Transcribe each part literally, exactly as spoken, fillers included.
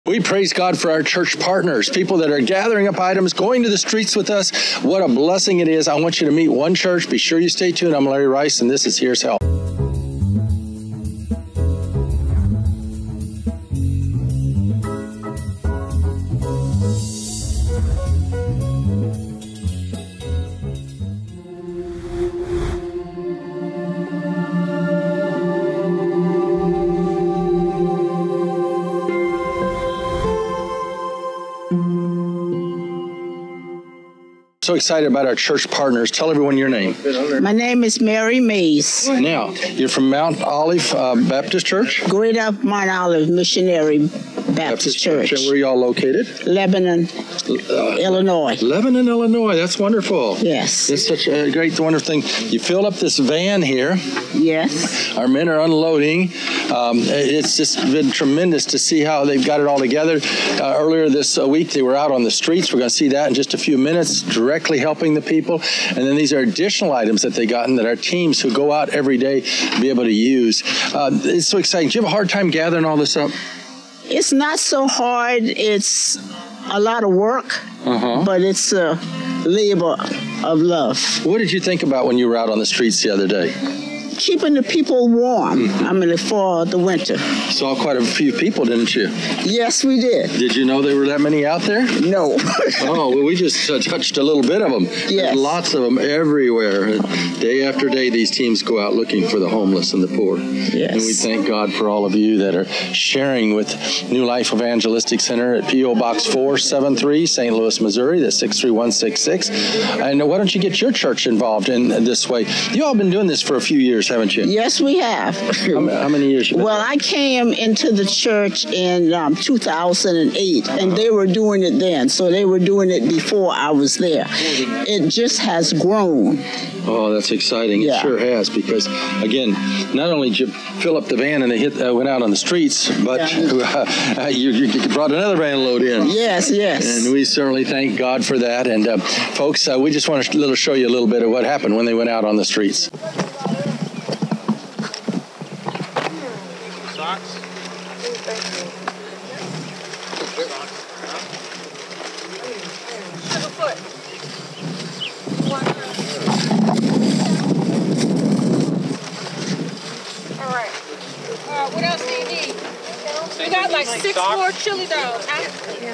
We praise God for our church partners, people that are gathering up items, going to the streets with us. What a blessing it is. I want you to meet one church. Be sure you stay tuned. I'm Larry Rice, and this is Here's Help. So excited about our church partners. Tell everyone your name. My name is Mary Mays. Now, you're from Mount Olive uh, Baptist Church? Greater Mount Olive Missionary Baptist, Baptist Church. Church. And where are y'all located? Lebanon, uh, Illinois. Lebanon, Illinois. That's wonderful. Yes. It's such a great, wonderful thing. You filled up this van here. Yes. Our men are unloading. Um, it's just been tremendous to see how they've got it all together. Uh, earlier this uh, week, they were out on the streets. We're going to see that in just a few minutes, directly helping the people. And then these are additional items that they gotten that our teams who go out every day be able to use. Uh, it's so exciting. Do you have a hard time gathering all this up? It's not so hard. It's a lot of work, uh-huh. but it's a labor of love. What did you think about when you were out on the streets the other day? Keeping the people warm, mm-hmm. I mean, for the winter. Saw quite a few people, didn't you? Yes, we did. Did you know there were that many out there? No. Oh, well, we just uh, touched a little bit of them. Yes. There's lots of them everywhere. Day after day, these teams go out looking for the homeless and the poor. Yes. And we thank God for all of you that are sharing with New Life Evangelistic Center at P O Box four seven three, Saint Louis, Missouri. That's six three one six six. And why don't you get your church involved in this way? You all been doing this for a few years, haven't you? Yes, we have. How, how many years you been? Well, I came into the church in um, two thousand eight, and they were doing it then. So they were doing it before I was there. It just has grown. Oh, that's exciting. Yeah. It sure has, because, again, not only did you fill up the van and they hit, uh, went out on the streets, but yeah. uh, you, you brought another van load in. Yes, yes. And we certainly thank God for that. And, uh, folks, uh, we just want to little show you a little bit of what happened when they went out on the streets. What else do you need? We got like six more chili dogs. Huh?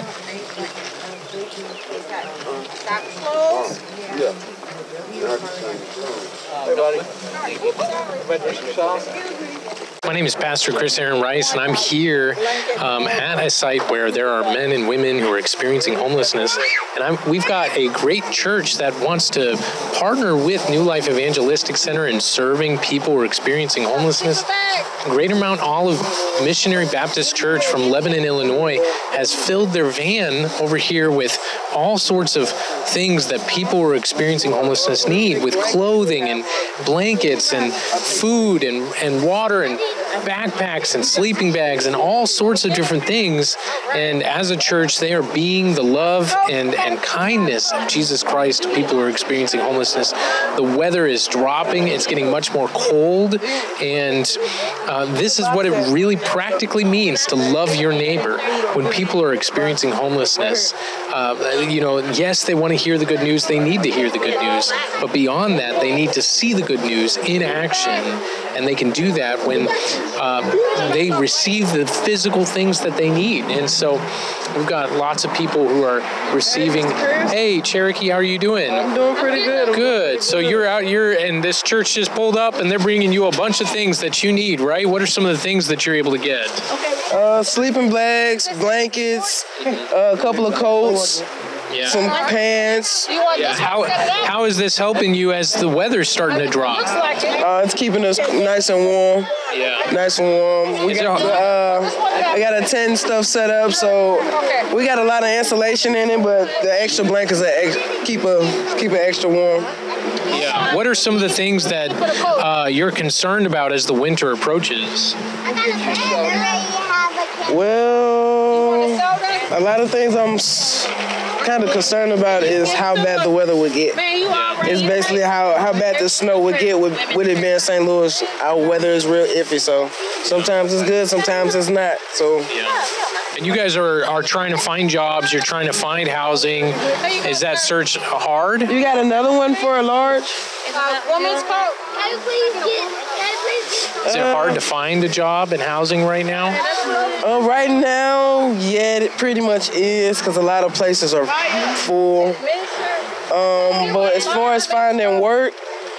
Got clothes? Yeah. Hey, buddy. My name is Pastor Chris Aaron Rice, and I'm here um, at a site where there are men and women who are experiencing homelessness. And I'm, we've got a great church that wants to partner with New Life Evangelistic Center in serving people who are experiencing homelessness. Greater Mount Olive Missionary Baptist Church from Lebanon, Illinois, has filled their van over here with all sorts of things that people who are experiencing homelessness need, with clothing and blankets and food and, and water and backpacks and sleeping bags and all sorts of different things. And as a church, they are being the love and, and kindness of Jesus Christ to people who are experiencing homelessness. The weather is dropping. It's getting much more cold. And uh, this is what it really practically means to love your neighbor when people are experiencing homelessness. Uh, you know, yes, they want to hear the good news. They need to hear the good news. But beyond that, they need to see the good news in action. And they can do that when uh, they receive the physical things that they need. And so we've got lots of people who are receiving. Hey, Cherokee, how are you doing? I'm doing pretty good. Good. So you're out here, and this church just pulled up, and they're bringing you a bunch of things that you need, right? What are some of the things that you're able to get? Uh, sleeping bags, blankets, uh, a couple of coats. Yeah. Some pants. Yeah. How how is this helping you as the weather's starting to drop? Uh, it's keeping us nice and warm. Yeah. Nice and warm. We got uh, I got a tent stuff set up, so we got a lot of insulation in it, but the extra blankets are ex- keep a keep it extra warm. Yeah. What are some of the things that uh, you're concerned about as the winter approaches? Well, a lot of things I'm kind of concerned about is how bad the weather would get. It's basically how, how bad the snow would get with, with it being Saint Louis. Our weather is real iffy, so sometimes it's good, sometimes it's not. So And you guys are, are trying to find jobs. You're trying to find housing. Is that search hard? You got another one for a large? Uh, woman's coat. Is it hard to find a job in housing right now? Uh, right now, yeah, it pretty much is, because a lot of places are full. Um, but as far as finding work,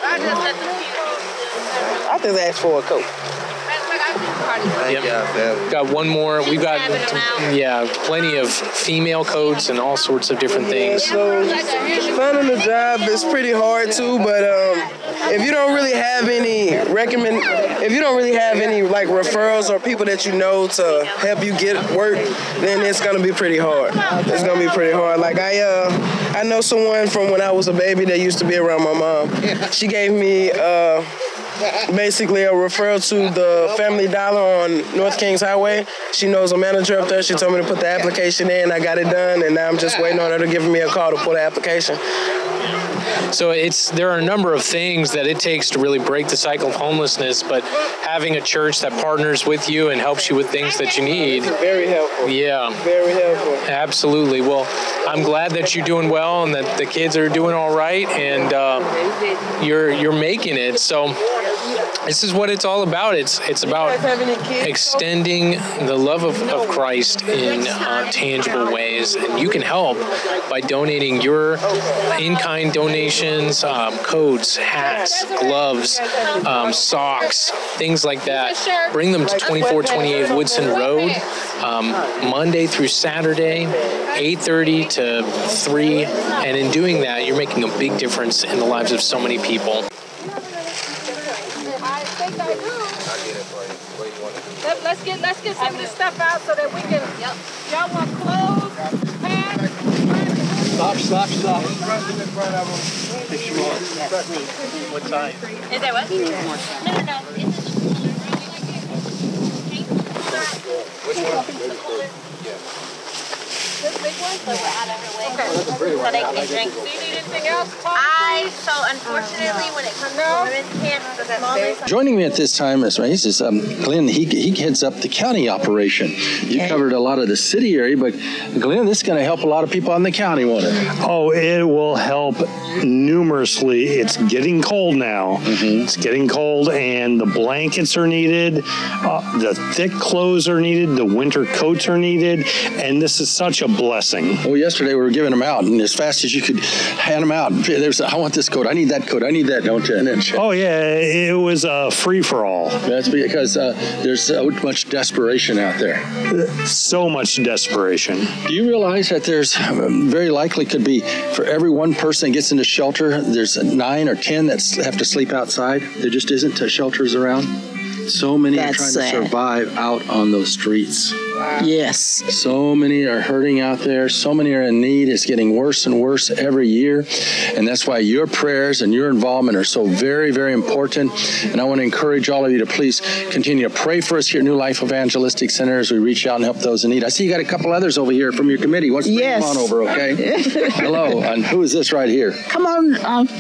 I just asked for a coat. Yep. Got one more. We've got, yeah, plenty of female coats and all sorts of different things. So finding a job is pretty hard too, but um, if you don't really have any recommend, if you don't really have any like referrals or people that you know to help you get work, then it's gonna be pretty hard. It's gonna be pretty hard. Like I, uh, I know someone from when I was a baby that used to be around my mom. She gave me. Uh, Basically a referral to the Family Dollar on North Kings Highway. She knows a manager up there. She told me to put the application in. I got it done, and now I'm just waiting on her to give me a call to put the application. So it's there are a number of things that it takes to really break the cycle of homelessness, but having a church that partners with you and helps you with things that you need. Very helpful. Yeah. Very helpful. Absolutely. Well, I'm glad that you're doing well and that the kids are doing all right, and uh, you're you're making it. So this is what it's all about. It's it's about extending the love of, of Christ in uh, tangible ways, and you can help by donating your in-kind donations, um, coats, hats, gloves, um, socks, things like that. Bring them to twenty-four twenty-eight Woodson Road, um, Monday through Saturday, eight thirty to three, and in doing that, you're making a big difference in the lives of so many people. Let, let's get let's get some of this stuff out so that we can. Yep. Y'all want clothes, pants? Stop, stop, stop. What time? Is that what? No, no, no. Which one? This big one? So we're out of her way. Okay. So they can drink. Do you need anything else? Tom? I, so unfortunately, when it comes to women's camp, the smallest. Joining me at this time is, right, is um, Glenn. He, he heads up the county operation. You Okay. covered a lot of the city area, but Glenn, this is going to help a lot of people in the county, won't it? Oh, it will help numerously. It's getting cold now. Mm-hmm. It's getting cold, and the blankets are needed. Uh, the thick clothes are needed. The winter coats are needed, and this is such a blessing. Well, yesterday we were giving them out, and as fast as you could hand them out, there's, I want this coat, I need that coat, I need that, don't you? And then, Oh yeah, it was a free for all. that's because uh, there's so much desperation out there. So much desperation. Do you realize that there's um, very likely could be for every one person that gets into shelter, there's nine or ten that have to sleep outside? There just isn't uh, shelters around. So many That's are trying sad. to survive out on those streets. Yes. So many are hurting out there. So many are in need. It's getting worse and worse every year. And that's why your prayers and your involvement are so very, very important. And I want to encourage all of you to please continue to pray for us here at New Life Evangelistic Center as we reach out and help those in need. I see you got a couple others over here from your committee. What's bring Yes. them on over, okay? Hello. And who is this right here? Come on. Um,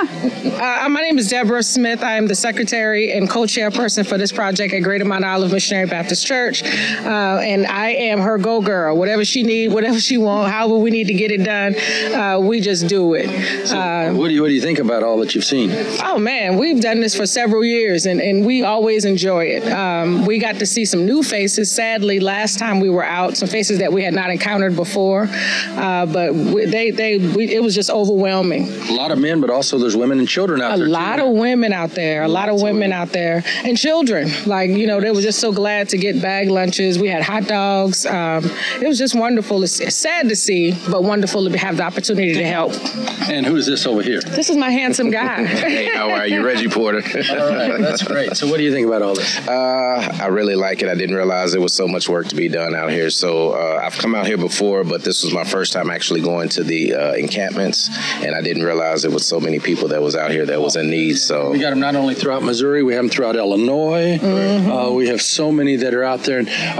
Uh, my name is Deborah Smith. I am the secretary and co-chairperson for this project at Greater Mount Olive Missionary Baptist Church. Uh, and I am her go-girl. Whatever she needs, whatever she wants, however we need to get it done, uh, we just do it. Uh, What do you What do you think about all that you've seen? Oh man, we've done this for several years, and, and we always enjoy it. Um, we got to see some new faces. Sadly, last time we were out, some faces that we had not encountered before, uh, but we, they they we, it was just overwhelming. A lot of men, but also there's women and children out A there. lot too. of women out there, a lot of women out there, and children. Like, you know, they were just so glad to get bag lunches. We had hot dogs. Um, it was just wonderful. It's, it's sad to see, but wonderful to have the opportunity to help. And who's this over here? This is my handsome guy. Hey, how are you? Reggie Porter. All right, that's great. So what do you think about all this? Uh, I really like it. I didn't realize there was so much work to be done out here. So uh, I've come out here before, but this was my first time actually going to the uh, encampments, and I didn't realize there was so many people that was out here that was in need. So We got them not only throughout Missouri, we have them throughout Illinois. Mm-hmm. Uh, we have so many that are out there. And our team,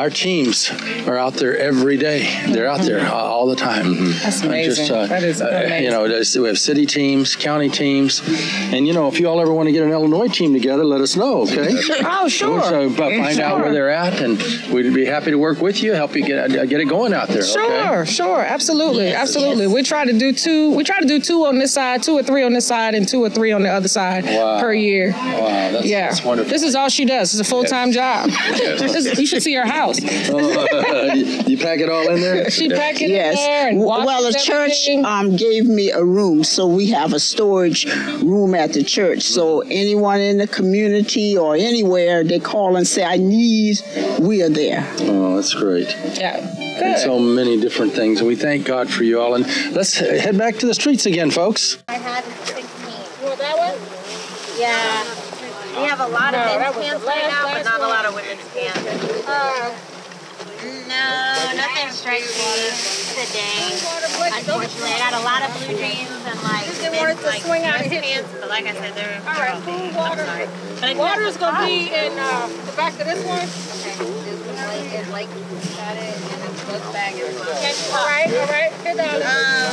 teams are out there every day. They're out there uh, all the time. That's amazing. Just, uh, that is amazing. Uh, you know, we have city teams, county teams, and you know, if you all ever want to get an Illinois team together, let us know, okay? Oh, sure. So find sure. out where they're at, and we'd be happy to work with you, help you get get it going out there. Sure, okay? sure, absolutely, absolutely. We try to do two. We try to do two on this side, two or three on this side, and two or three on the other side wow. per year. Wow, that's, yeah, that's wonderful. This is all she does. It's a full time job. You should see her house. Oh, you, you pack it all in there? She pack it Yes. in there. And Well, the church um, gave me a room, so we have a storage room at the church. So anyone in the community or anywhere, they call and say, I need, we are there. Oh, that's great. Yeah. And so many different things. And we thank God for you all. And let's head back to the streets again, folks. I had sixteen. You want that one? Yeah. We have a lot of No, that men's was cans the right last- now, but last not a one. lot of women's cans. Uh, No, nothing strikes me today. Unfortunately, I got a lot of blue jeans and like Just didn't want it men's to like swing out and dress hit you. pants, but like I said, they're all right, cool water. But it's Water not is gonna be hot. in uh, the back of this one. Okay, it's like got it and it's book bag as well. Okay, all right, all right. Here, darling.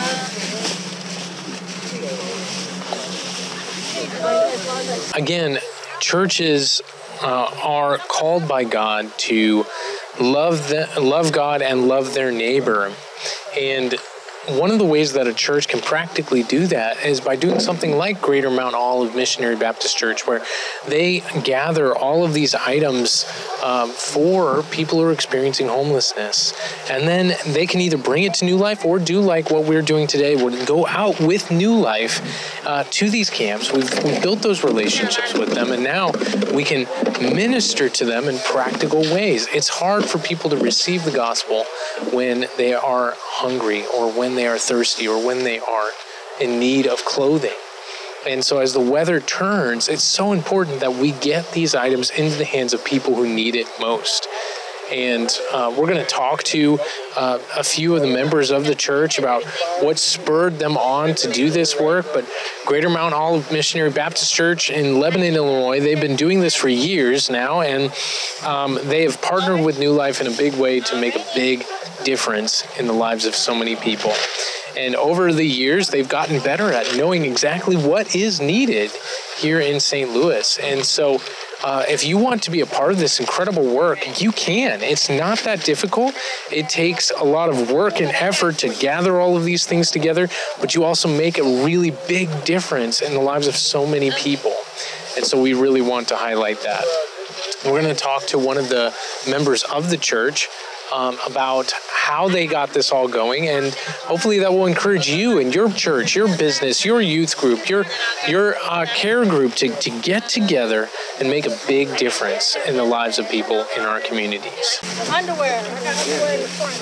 Again, churches uh, are called by God to love the, love God and love their neighbor. And one of the ways that a church can practically do that is by doing something like Greater Mount Olive Missionary Baptist Church, where they gather all of these items um, for people who are experiencing homelessness. And then they can either bring it to New Life or do like what we're doing today, would go out with New Life uh, to these camps. We've, we've built those relationships with them, and now we can minister to them in practical ways. It's hard for people to receive the gospel when they are hungry or when they are thirsty or when they are in need of clothing. And so as the weather turns, it's so important that we get these items into the hands of people who need it most. And uh, we're going to talk to uh, a few of the members of the church about what spurred them on to do this work. But Greater Mount Olive Missionary Baptist Church in Lebanon, Illinois, they've been doing this for years now, and um, they have partnered with New Life in a big way to make a big difference in the lives of so many people. And over the years, they've gotten better at knowing exactly what is needed here in Saint Louis. And so uh, if you want to be a part of this incredible work, you can. It's not that difficult. It takes a lot of work and effort to gather all of these things together, but you also make a really big difference in the lives of so many people. And so we really want to highlight that. We're going to talk to one of the members of the church Um, about how they got this all going, and hopefully that will encourage you and your church, your business, your youth group, your your uh, care group to, to get together and make a big difference in the lives of people in our communities. Underwear. I got underwear in the front.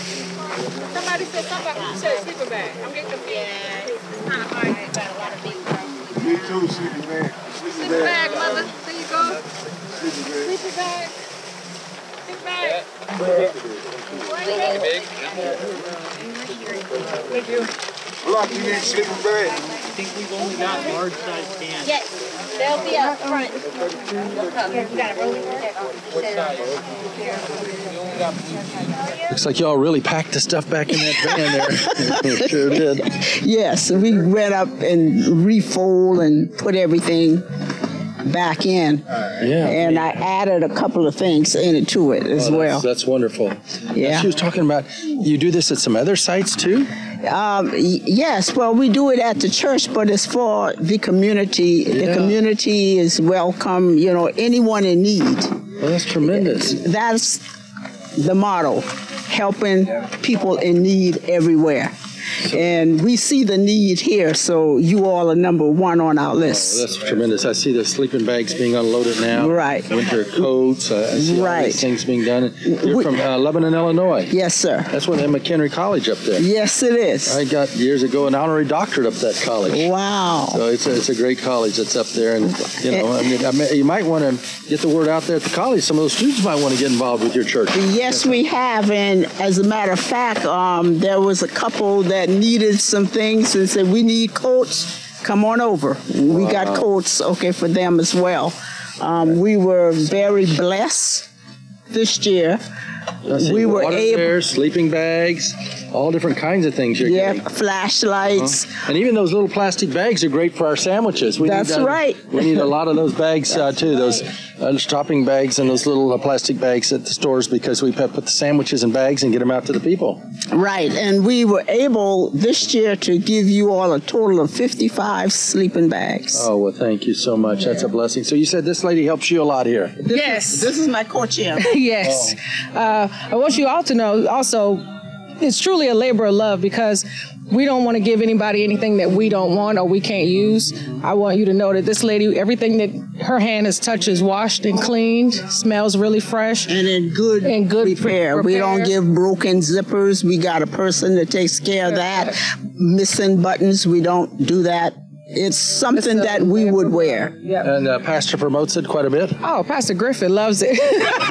Somebody said something about you said sleeper bag. I'm getting confused. Yeah, it's kind of hard to got a lot of big stuff. Me too, sleeping bag. Sleeper bag, mother. There you go. Sleeper bag. Sleeper bag. Big. Thank you. Look, you need sleeping bag. I think we've only got large size cans. Yes, they'll be up front. You got a rolling Looks like y'all really packed the stuff back in that van there. Sure did. Yes, we went up and refold and put everything back in. Yeah. And I added a couple of things in it to it as Oh, well. That's, that's wonderful. Yeah. She was talking about, you do this at some other sites too? Um, y- yes, well, we do it at the church, but it's for the community. Yeah. The community is welcome, you know, anyone in need. Well, that's tremendous. That's the motto, helping people in need everywhere. And we see the need here, so you all are number one on our list. Oh, that's tremendous. I see the sleeping bags being unloaded now. Right. Winter coats. Uh, I see all Right. these things being done. You're We- from uh, Lebanon, Illinois. Yes, sir. That's where they have McHenry College up there. Yes, it is. I got years ago an honorary doctorate up that college. Wow. So it's a, it's a great college that's up there, and you know, I mean, I mean, you might want to get the word out there at the college. Some of those students might want to get involved with your church. Yes, we have, and as a matter of fact, um, there was a couple that needed some things and said, we need coats, come on over. We got coats, okay, for them as well. Um, we were very blessed this year we were water able. chairs, sleeping bags, all different kinds of things you're Yeah, getting. flashlights. Uh-huh. And even those little plastic bags are great for our sandwiches. We That's need, uh, right. We need a lot of those bags uh, too, those uh, shopping bags and those little uh, plastic bags at the stores, because we put the sandwiches in bags and get them out to the people. Right, and we were able this year to give you all a total of fifty-five sleeping bags. Oh, well, thank you so much. That's a blessing. So you said this lady helps you a lot here. This Yes. Is, this is my co-chair. Yes. Uh, I want you all to know also, it's truly a labor of love, because we don't want to give anybody anything that we don't want or we can't use. I want you to know that this lady, everything that her hand has touched is washed and cleaned, smells really fresh. And in good, in good repair. repair. We don't give broken zippers. We got a person that takes care of that. Missing buttons, we don't do that. It's something that we would wear. Yep. And uh, Pastor promotes it quite a bit. Oh, Pastor Griffin loves it.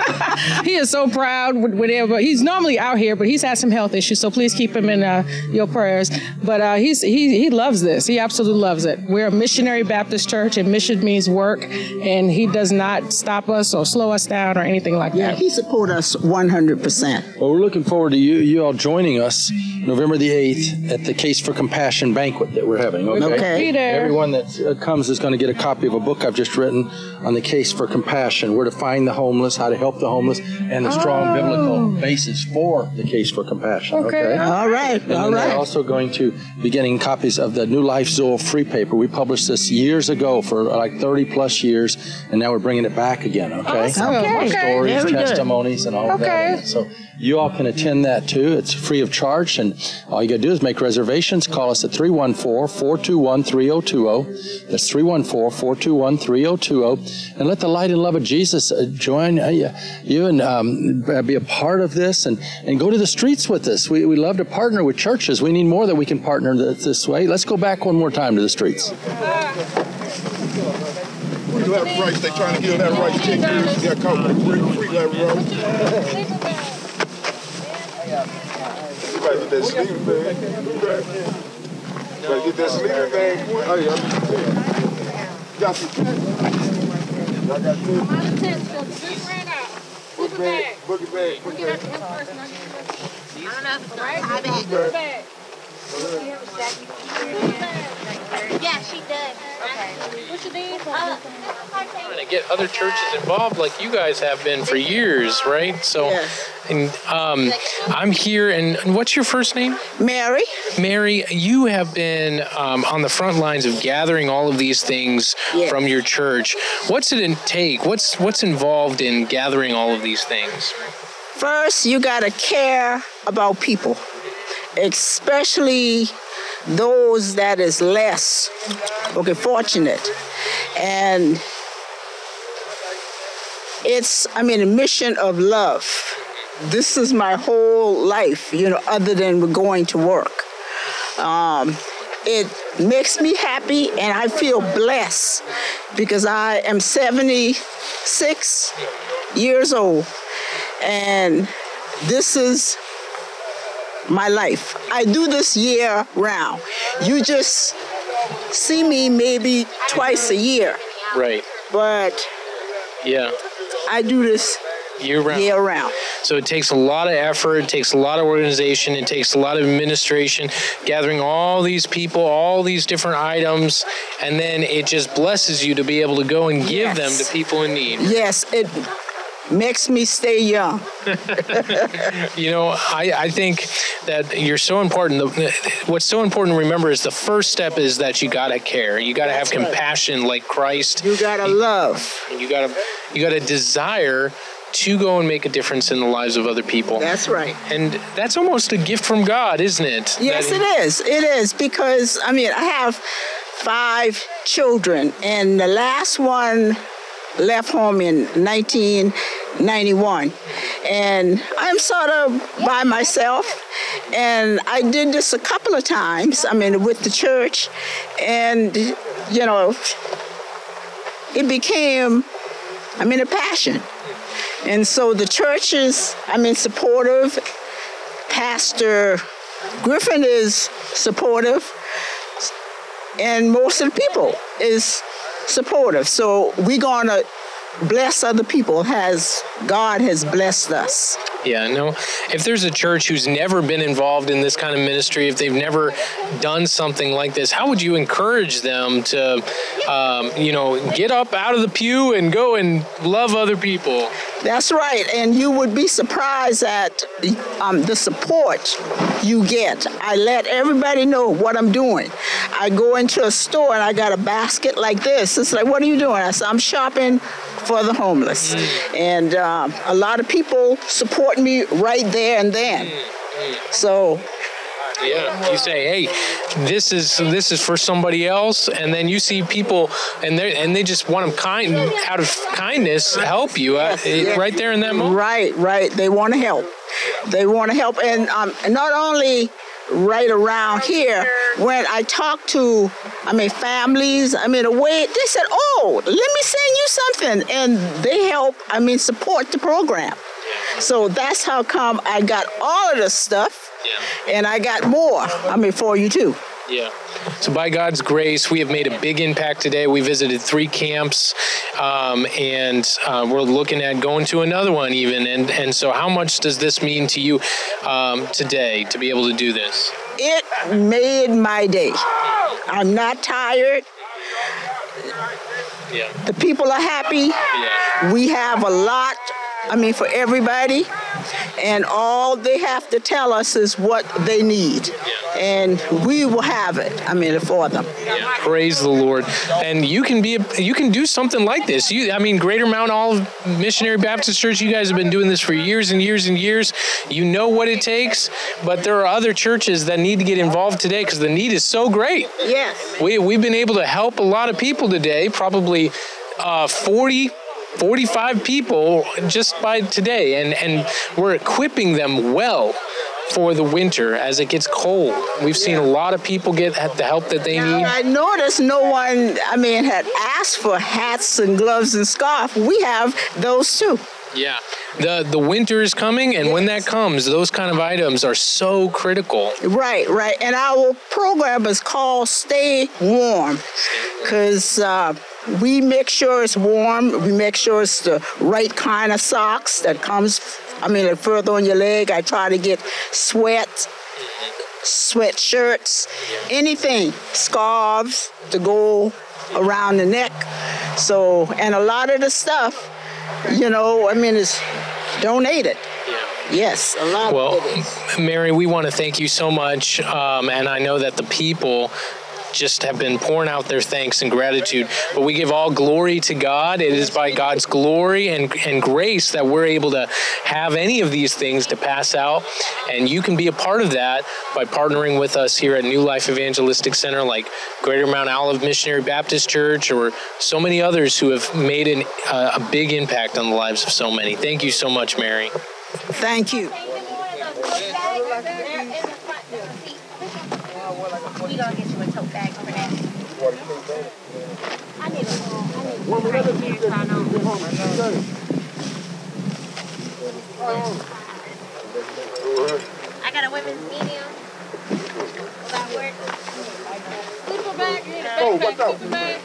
He is so proud whenever he's normally out here, but he's had some health issues, so please keep him in uh, your prayers. But uh, he's he he loves this. He absolutely loves it. We're a missionary Baptist church, and mission means work, and he does not stop us or slow us down or anything like Yeah, that. he supports us one hundred percent. Well, we're looking forward to you you all joining us November the eighth at the Case for Compassion banquet that we're having. Okay. Okay. Be there. Everyone that uh, comes is going to get a copy of a book I've just written on the Case for Compassion, where to find the homeless, how to help the homeless, and the strong Oh. biblical basis for the Case for Compassion. Okay. All right, And all then right. they're also going to be getting copies of the New Life Zoe free paper. We published this years ago for like thirty plus years, and now we're bringing it back again. Okay. Awesome. Okay. Stories, Very good. testimonies, and all of that. Okay. in it. So you all can attend that too. It's free of charge, and all you got to do is make reservations. Call us at three one four, four two one, three zero two zero. That's three one four, four two one, three zero two zero. And let the light and love of Jesus uh, join uh, you and um, be a part of this, and, and go to the streets with us. We, we love to partner with churches. We need more that we can partner th- this way. Let's go back one more time to the streets. We do have rights. They trying to give that right to ten years. They got caught with free, free level road. You better get that sleeping bag. You better get that sleeping bag. Oh, yeah. Got some. I got two. Book bag. Book bag. Book bag. Yeah, she does. Okay. What you need? Trying to get other churches involved like you guys have been for years, right? So, Yes. and um, I'm here, and and what's your first name? Mary? Mary, you have been um, on the front lines of gathering all of these things Yes. from your church. What's it take? What's what's involved in gathering all of these things? First, you got to care about people, especially those that is less, okay, fortunate. And it's, I mean, a mission of love. This is my whole life, you know, other than going to work. Um, it makes me happy, and I feel blessed because I am seventy-six years old, and this is my life. I do this year round. You just see me maybe twice a year, Right. but Yeah. I do this Year round. year round. So it takes a lot of effort, it takes a lot of organization, it takes a lot of administration, gathering all these people, all these different items, and then it just blesses you to be able to go and give Yes. them to people in need. Yes, it makes me stay young. You know, I, I think that you're so important. The, what's so important to remember is the first step is that you gotta care. You gotta That's have right. compassion like Christ. You gotta love. And you gotta you gotta desire to go and make a difference in the lives of other people. That's right. And that's almost a gift from God, isn't it? Yes, That- it is. It is because, I mean, I have five children, and the last one left home in nineteen ninety-one. And I'm sort of by myself, and I did this a couple of times, I mean, with the church, and, you know, it became, I mean, a passion. And so the church is, I mean, supportive. Pastor Griffin is supportive, and most of the people is supportive. So we're gonna bless other people as God has blessed us. Yeah, no. If there's a church who's never been involved in this kind of ministry, if they've never done something like this, how would you encourage them to, um, you know, get up out of the pew and go and love other people? That's right, and you would be surprised at um, the support you get. I let everybody know what I'm doing. I go into a store and I got a basket like this. It's like, what are you doing? I said, I'm shopping for the homeless. Mm. And um, a lot of people support me right there and then. Mm. So. Yeah, you say, hey, this is this is for somebody else, and then you see people, and they and they just want to kind out of kindness help you uh, yes, yes. right there in that moment. Right, right. They want to help. They want to help, and um, not only right around here. When I talk to, I mean, families, I mean, away, they said, "Oh, let me send you something," and they help. I mean, support the program. So that's how come I got all of this stuff. Yeah. And I got more, I mean, for you too. Yeah. So by God's grace, we have made a big impact today. We visited three camps, um, and uh, we're looking at going to another one even. And, and so how much does this mean to you um, today to be able to do this? It made my day. I'm not tired. Yeah. The people are happy. Yeah. We have a lot, I mean, for everybody. And all they have to tell us is what they need. Yeah. And we will have it, I mean, for them. Yeah. Praise the Lord. And you can be, a, you can do something like this. You, I mean, Greater Mount Olive Missionary Baptist Church, you guys have been doing this for years and years and years. You know what it takes, but there are other churches that need to get involved today because the need is so great. Yes. We, we've been able to help a lot of people today, probably uh, forty, forty-five people just by today, and, and we're equipping them well for the winter as it gets cold. We've seen a lot of people get the help that they now, need. I noticed no one, I mean, had asked for hats and gloves and scarf. We have those too. Yeah. The the winter is coming, and yes. when that comes, those kind of items are so critical. Right, right. And our program is called Stay Warm, because uh, we make sure it's warm. We make sure it's the right kind of socks that comes, I mean, like further on your leg. I try to get sweat, sweatshirts, anything, scarves to go around the neck. So, and a lot of the stuff, you know, I mean, it's donated. Yeah. Yes, a lot well, of it is. Mary, we want to thank you so much, um, and I know that the people just have been pouring out their thanks and gratitude. But we give all glory to God. It is by God's glory and, and grace that we're able to have any of these things to pass out. And you can be a part of that by partnering with us here at New Life Evangelistic Center, like Greater Mount Olive Missionary Baptist Church, or so many others who have made an, uh, a big impact on the lives of so many. Thank you so much, Mary. Thank you. We gonna get you a tote bag for that. I need a I need a right here, so I know. I got a women's medium. Will that work? Sleeper bag, you need a backpack, sleeper bag.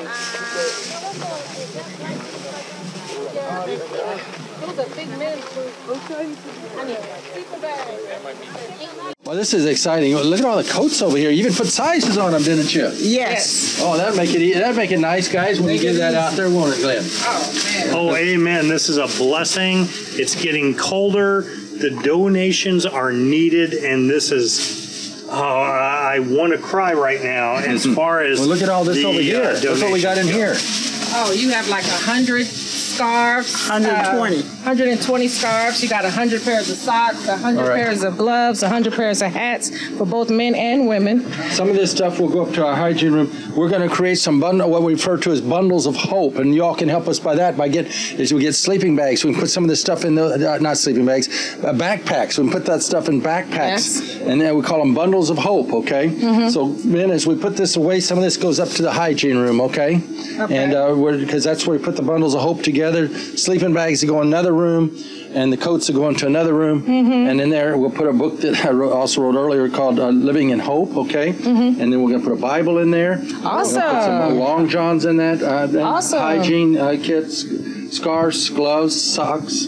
Those are big men's boots. I need a sleeper bag. Well, this is exciting. Look at all the coats over here. You even put sizes on them, didn't you? Yes. Oh, that'd make it that'd make it nice, guys, when you get that out there, won't it, Glenn? Oh, man. Oh, amen. This is a blessing. It's getting colder. The donations are needed, and this is, oh, I want to cry right now as far as well, look at all this the, over here. Uh, Look what we got in here. Oh, you have like a hundred scarves. one hundred twenty. Uh, one hundred twenty scarves. You got one hundred pairs of socks, one hundred right. pairs of gloves, one hundred pairs of hats for both men and women. Some of this stuff will go up to our hygiene room. We're going to create some bundle, what we refer to as bundles of hope, and y'all can help us by that. By get is we get sleeping bags. We can put some of this stuff in the uh, not sleeping bags, uh, backpacks. We can put that stuff in backpacks, yes. and then we call them bundles of hope. Okay. Mm-hmm. So then, as we put this away, some of this goes up to the hygiene room. Okay. Okay. And uh, we're because that's where we put the bundles of hope together. Sleeping bags to go in another room, and the coats to go into another room. Mm-hmm. And in there, we'll put a book that I wrote, also wrote earlier called uh, Living in Hope, okay? Mm-hmm. And then we're going to put a Bible in there. Awesome. We'll put some long johns in that. Uh, awesome. Hygiene uh, kits, scarves, gloves, socks.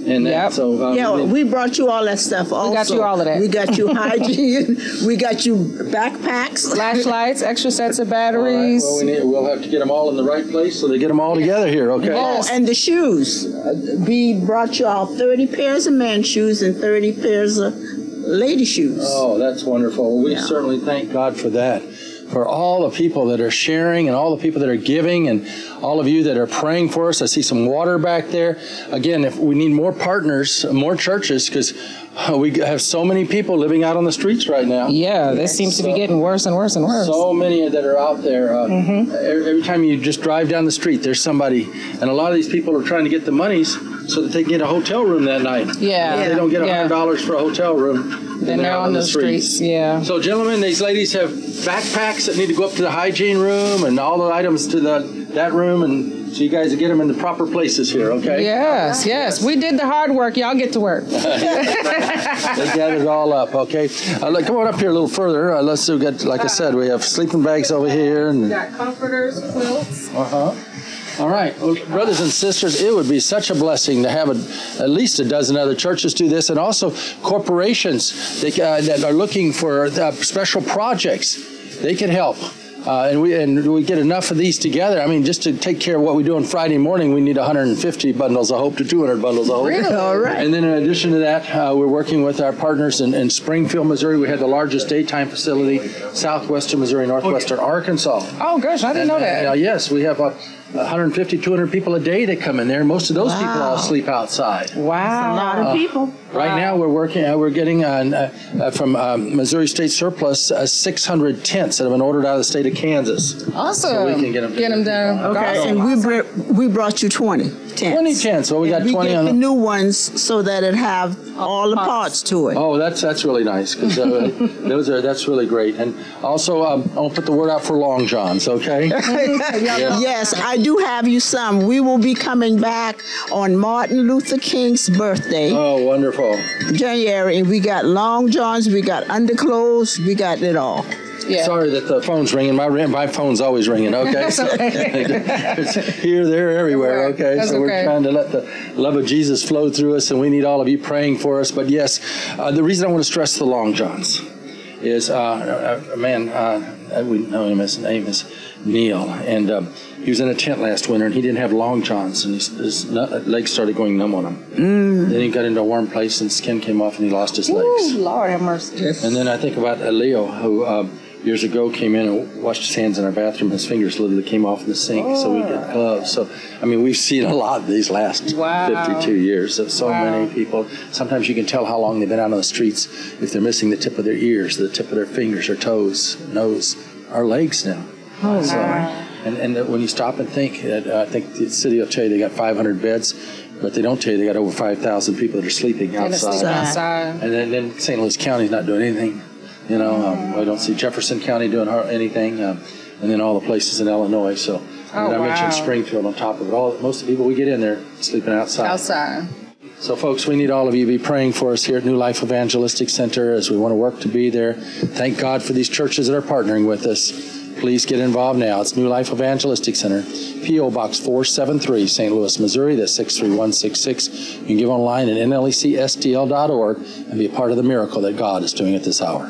And that, Yep. so uh, Yeah, we brought you all that stuff also. We got you all of that. We got you hygiene. We got you backpacks. Flashlights, extra sets of batteries. All right, well, we need, we'll have to get them all in the right place so they get them all together here, okay? Oh, and the shoes. Uh, we brought you all thirty pairs of men's shoes and thirty pairs of lady shoes. Oh, that's wonderful. Well, we Yeah. certainly thank God for that, for all the people that are sharing and all the people that are giving and all of you that are praying for us. I see some water back there. Again, if we need more partners, more churches, because we have so many people living out on the streets right now. Yeah, this seems to be getting worse and worse and worse. So many that are out there. Uh, Mhm. every, every time you just drive down the street, there's somebody. And a lot of these people are trying to get the monies so that they can get a hotel room that night. Yeah. If they don't get one Yeah. hundred dollars for a hotel room, Then they're out on the streets. Yeah. So, gentlemen, these ladies have backpacks that need to go up to the hygiene room and all the items to the that room, and so you guys get them in the proper places here, okay? Yes, yes. We did the hard work. Y'all get to work. They gathered it all up, okay? Uh, look, come on up here a little further. Uh, let's see, get, like I said, we have sleeping bags over here. And, got comforters, quilts. uh-huh. All right, well, brothers and sisters, it would be such a blessing to have a, at least a dozen other churches do this, and also corporations they, uh, that are looking for uh, special projects. They can help. Uh, and we and we get enough of these together. I mean, just to take care of what we do on Friday morning, we need one hundred fifty bundles of hope to two hundred bundles of hope. Really? All right. And then in addition to that, uh, we're working with our partners in, in Springfield, Missouri. We had the largest daytime facility, southwestern Missouri, northwestern Arkansas. Oh, gosh, I didn't know that. Uh, yes, we have uh, one hundred fifty, two hundred people a day that come in there. Most of those Wow. people all sleep outside. Wow. A lot of people. Right now, we're working. Uh, we're getting uh, uh, from um, Missouri State Surplus uh, six hundred tents that have been ordered out of the state of Kansas. Awesome. So we can get them. Get them done. Okay, Awesome. and we br- we brought you twenty tents. twenty tents. Well, we got we twenty get on the the. new ones so that it have all the parts to it. Oh, that's that's really nice because uh, those are that's really great. And also, um, I'll put the word out for Long Johns. Okay. Yes, I do have you some. We will be coming back on Martin Luther King's birthday, Oh, wonderful. January, and we got long johns, we got underclothes, we got it all. Yeah. Sorry that the phone's ringing. My my phone's always ringing. Okay, so it's here, there, everywhere. Okay, That's so we're okay. trying to let the love of Jesus flow through us, and we need all of you praying for us. But yes, uh, the reason I want to stress the Long Johns is uh, a, a man. Uh, we know him. His name is Neil, and um, he was in a tent last winter, and he didn't have Long Johns, and his, his nut, legs started going numb on him. Mm. Then he got into a warm place, and skin came off, and he lost his legs. Ooh, Lord have mercy. And then I think about uh, Leo, who um, years ago came in and washed his hands in our bathroom. His fingers literally came off in the sink, oh. so we get gloves. So, I mean, we've seen a lot these last wow. fifty-two years of so wow. many people. Sometimes you can tell how long they've been out on the streets if they're missing the tip of their ears, the tip of their fingers or toes, nose, or legs now. Oh, so, wow. And, and when you stop and think, uh, I think the city will tell you they got five hundred beds, but they don't tell you they got over five thousand people that are sleeping outside. Sleeping outside. And then, then Saint Louis County's not doing anything. You know, um, I don't see Jefferson County doing anything, um, and then all the places in Illinois. So, oh, and I wow. mentioned Springfield on top of it. All most of the people we get in there sleeping outside. Outside. So, folks, we need all of you to be praying for us here at New Life Evangelistic Center as we want to work to be there. Thank God for these churches that are partnering with us. Please get involved now. It's New Life Evangelistic Center, P O Box four seven three, Saint Louis, Missouri. That's six three one six six. You can give online at N L E C S D L dot org and be a part of the miracle that God is doing at this hour.